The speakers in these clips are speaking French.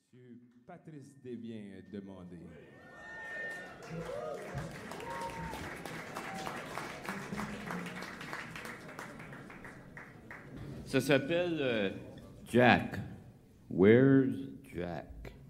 Monsieur Patrice Desbiens est demandé. Ça s'appelle Jack. Where's Jack?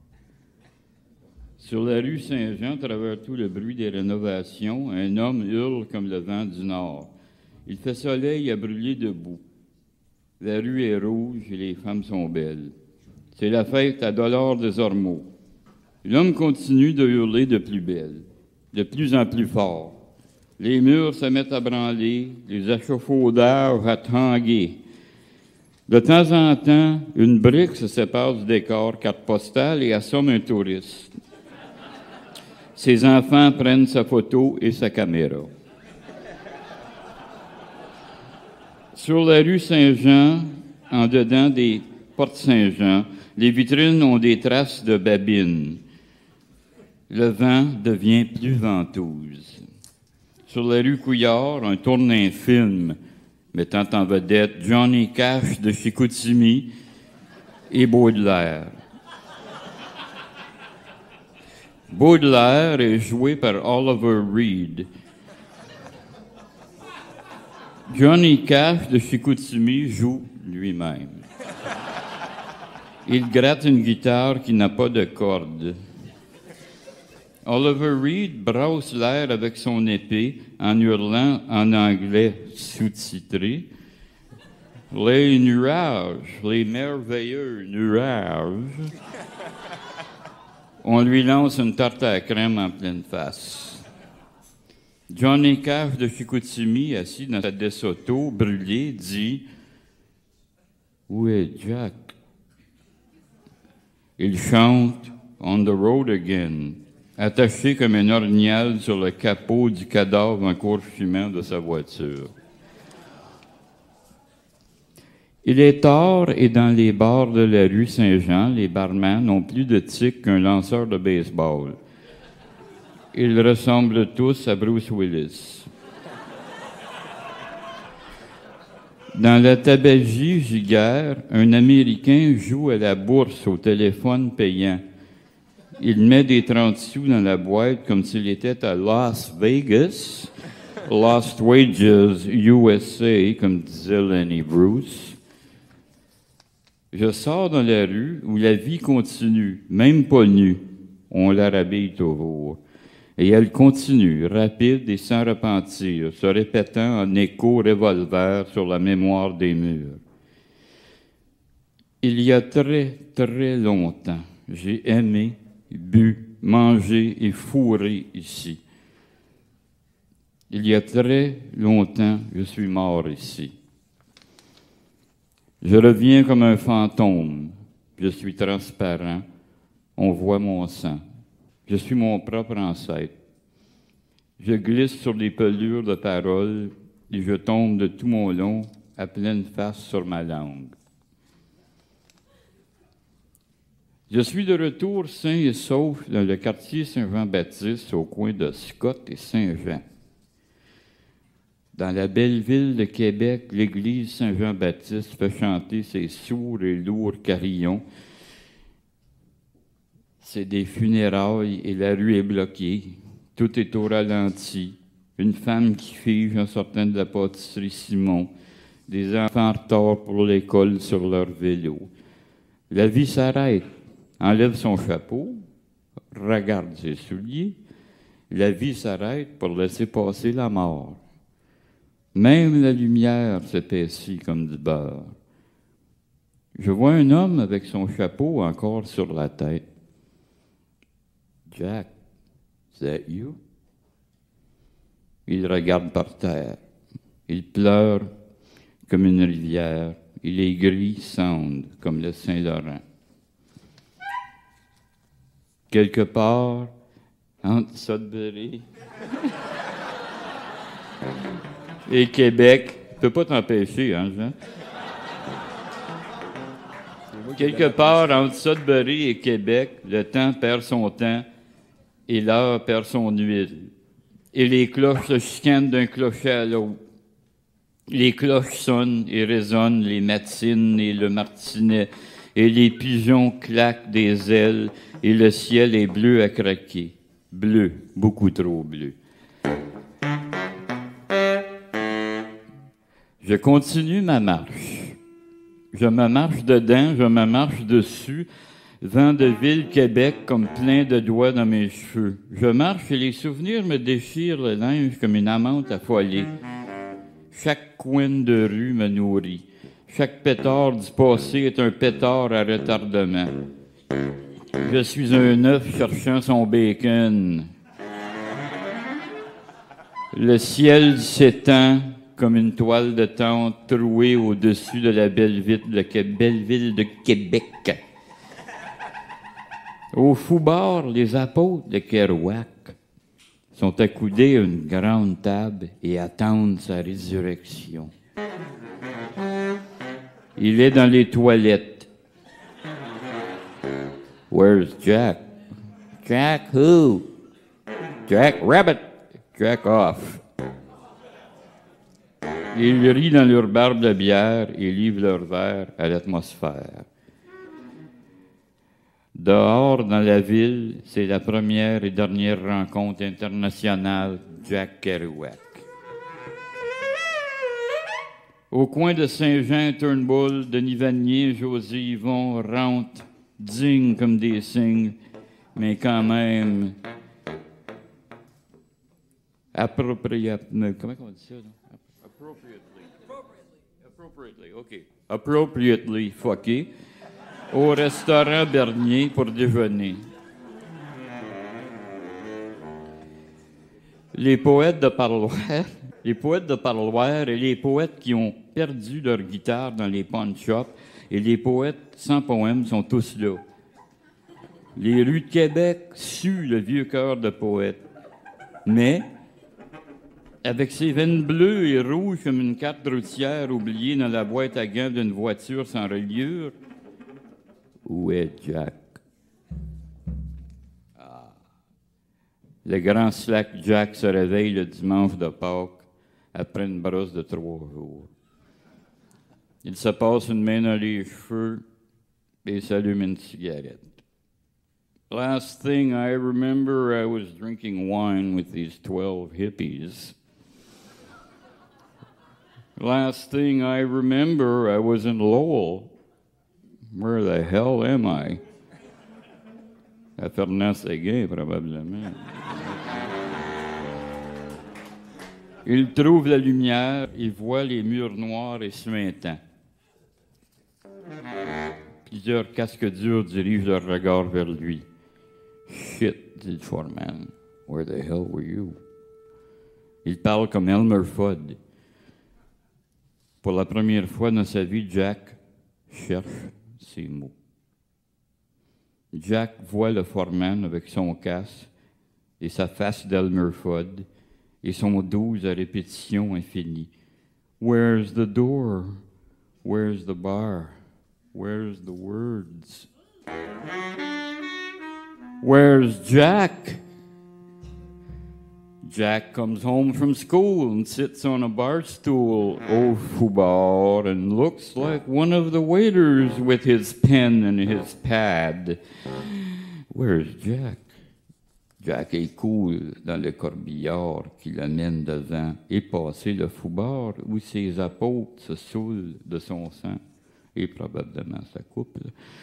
Sur la rue Saint-Jean, à travers tout le bruit des rénovations, un homme hurle comme le vent du nord. Il fait soleil à brûler debout. La rue est rouge et les femmes sont belles. C'est la fête à Dolores des Ormeaux. L'homme continue de hurler de plus belle, de plus en plus fort. Les murs se mettent à branler, les échafaudages à tanguer. De temps en temps, une brique se sépare du décor carte postale et assomme un touriste. Ses enfants prennent sa photo et sa caméra. Sur la rue Saint-Jean, en dedans des portes Saint-Jean, les vitrines ont des traces de babines. Le vent devient plus ventouse. Sur la rue Couillard, on tourne un film mettant en vedette Johnny Cash de Chicoutimi et Baudelaire. Baudelaire est joué par Oliver Reed. Johnny Cash de Chicoutimi joue lui-même. Il gratte une guitare qui n'a pas de cordes. Oliver Reed brasse l'air avec son épée en hurlant en anglais sous-titré « Les nuages, les merveilleux nuages ». On lui lance une tarte à la crème en pleine face. Johnny Cash de Chicoutimi, assis dans sa DeSoto brûlée, dit « Où est Jack? » Il chante « On the road again », attaché comme un orignal sur le capot du cadavre en cours fumant de sa voiture. Il est tard et dans les bars de la rue Saint-Jean, les barman n'ont plus de tic qu'un lanceur de baseball. Ils ressemblent tous à Bruce Willis. Dans la tabagie Giguère, un Américain joue à la bourse au téléphone payant. Il met des 30 sous dans la boîte comme s'il était à Las Vegas, Lost Wages USA, comme disait Lenny Bruce. Je sors dans la rue où la vie continue, même pas nue. On la rhabille toujours. Et elle continue, rapide et sans repentir, se répétant en écho revolver sur la mémoire des murs. Il y a très, très longtemps, j'ai aimé, bu, mangé et fourré ici. Il y a très longtemps, je suis mort ici. Je reviens comme un fantôme. Je suis transparent. On voit mon sang. Je suis mon propre ancêtre. Je glisse sur les pelures de paroles et je tombe de tout mon long à pleine face sur ma langue. Je suis de retour sain et sauf dans le quartier Saint-Jean-Baptiste au coin de Scott et Saint-Jean. Dans la belle ville de Québec, l'église Saint-Jean-Baptiste fait chanter ses sourds et lourds carillons. C'est des funérailles et la rue est bloquée. Tout est au ralenti. Une femme qui fige en sortant de la pâtisserie Simon. Des enfants en retard pour l'école sur leur vélo. La vie s'arrête. Enlève son chapeau. Regarde ses souliers. La vie s'arrête pour laisser passer la mort. Même la lumière s'épaissit comme du beurre. Je vois un homme avec son chapeau encore sur la tête. Jack, is that you? Il regarde par terre. Il pleure comme une rivière. Il est gris sonde comme le Saint-Laurent. Quelque part, entre Sudbury et Québec, tu peux pas t'empêcher, hein, Jean? Quelque part entre Sudbury et Québec, le temps perd son temps et l'heure perd son huile. Et les cloches se chicanent d'un clocher à l'autre. Les cloches sonnent et résonnent les matines et le martinet et les pigeons claquent des ailes, et le ciel est bleu à craquer. Bleu, beaucoup trop bleu. Je continue ma marche. Je me marche dedans, je me marche dessus, vent de ville Québec comme plein de doigts dans mes cheveux. Je marche et les souvenirs me déchirent le linge comme une amante affolée. Chaque coin de rue me nourrit. Chaque pétard du passé est un pétard à retardement. Je suis un œuf cherchant son bacon. Le ciel s'étend comme une toile de tente trouée au-dessus de la belle ville de Québec. Au fou-bord, les apôtres de Kerouac sont accoudés à une grande table et attendent sa résurrection. Il est dans les toilettes. Where's Jack? Jack who? Jack Rabbit. Jack off. Ils rient dans leur barbe de bière et livrent leur verre à l'atmosphère. Dehors, dans la ville, c'est la première et dernière rencontre internationale Jack Kerouac. Au coin de Saint-Jean, Turnbull, Denis Vanier, José Yvon rentrent dignes comme des cygnes, mais quand même appropriatement. Comment on dit ça? Appropriately, OK. Appropriately fucké au restaurant Bernier pour déjeuner. Les poètes de parloir et les poètes qui ont perdu leur guitare dans les pawn shops et les poètes sans poèmes sont tous là. Les rues de Québec suent le vieux cœur de poète. Mais, avec ses veines bleues et rouges comme une carte routière oubliée dans la boîte à gants d'une voiture sans reliure, où est Jack? Ah. Le grand slack Jack se réveille le dimanche de Pâques après une brosse de 3 jours. Il se passe une main dans les cheveux et s'allume une cigarette. Last thing I remember, I was drinking wine with these 12 hippies. Last thing I remember, I was in Lowell. Where the hell am I? À Fernand-Séguin, probablement. Il trouve la lumière, il voit les murs noirs et suintants. Plusieurs casques durs dirigent leur regard vers lui. Shit, dit le foreman. Where the hell were you? Il parle comme Elmer Fudd. Pour la première fois dans sa vie, Jack cherche ses mots. Jack voit le foreman avec son casque et sa face d'Elmer Fudd et son 12 à répétition infinie. Where's the door? Where's the bar? Where's the words? Where's Jack? Jack comes home from school and sits on a bar stool au foubar and looks like one of the waiters with his pen and his pad. Where's Jack? Jack est cool dans le corbillard qui l'amène devant et passer le foubar où ses apôtres se saoulent de son sang et probablement sa coupe.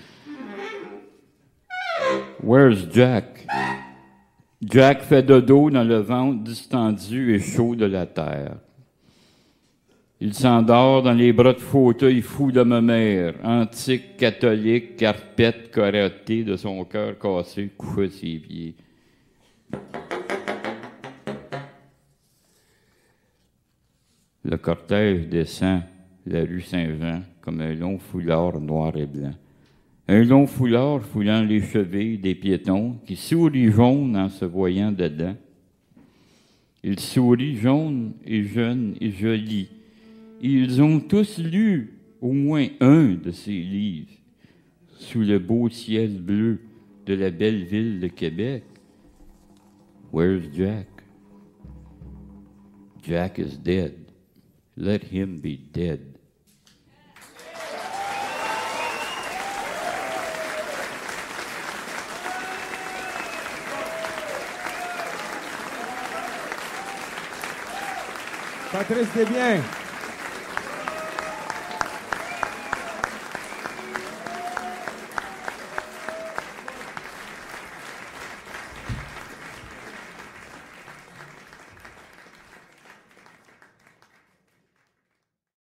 Where's Jack? Jack fait dodo dans le ventre distendu et chaud de la terre. Il s'endort dans les bras de fauteuil fou de ma mère, antique catholique, carpette carottée de son cœur cassé, couché à ses pieds. Le cortège descend la rue Saint-Jean comme un long foulard noir et blanc. Un long foulard foulant les chevilles des piétons qui sourient jaune en se voyant dedans. Ils sourient jaune et jeunes et jolis. Ils ont tous lu au moins un de ces livres sous le beau ciel bleu de la belle ville de Québec. Where's Jack? Jack is dead. Let him be dead. Patrice Desbiens.